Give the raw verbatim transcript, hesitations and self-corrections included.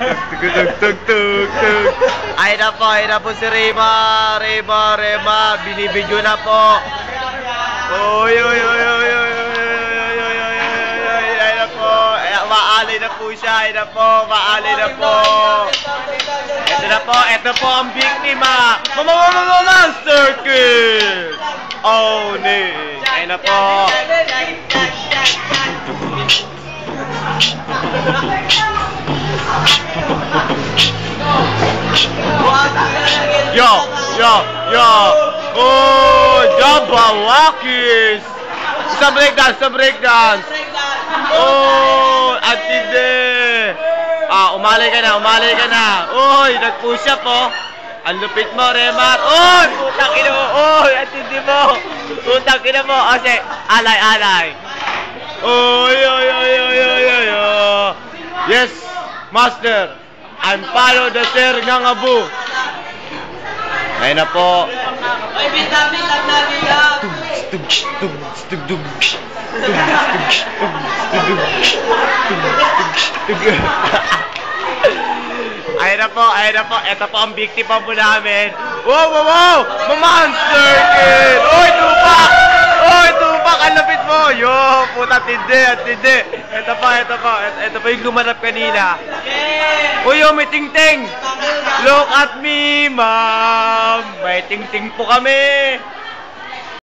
Tug, tug, tug, tug, tug. Ay na po, ay na po si Rema. Rema, Rema. Binibidyo na po. Oy, oy, oy, oy, oy, oy, oy, oy, oy, oy, ay na po. Maali na po siya, ay na po. Maali na po. Ito na po, ito po ang biktima. Mama, mama, mama, Monster Kill. Oh, Nick. Ay na po. Yo, yo, yo. Oh, Jabawakis. Sa breakdance, sa breakdance. Oh, atide. Ah, umalay ka na, umalay ka na. Oy, nag-push up oh. Ang lupit mo, Remar. Oy, putang ina mo. Oy, atide mo. Putang ina mo. O, sige, alay, alay. Oy, oy, oy, oy, oy, oy, oy. Yes, master. I'm Palo the Sir ng Abu. Ayun na po. Oy, vitamin lang namin yan. Tug, tug, tug, tug, tug. Ayun na po, ayun na po. Ito po ang biktima po namin. Wow, wow, wow! Monster Kill! Oy, tupak! Oy, tupak! Ang lapit mo! Yo, puta, tindi, tindi. Ito pa, ito pa. Ito pa yung lumanap kanina. Uy, oh, may ting-ting! Look at me, ma'am! May ting-ting po kami!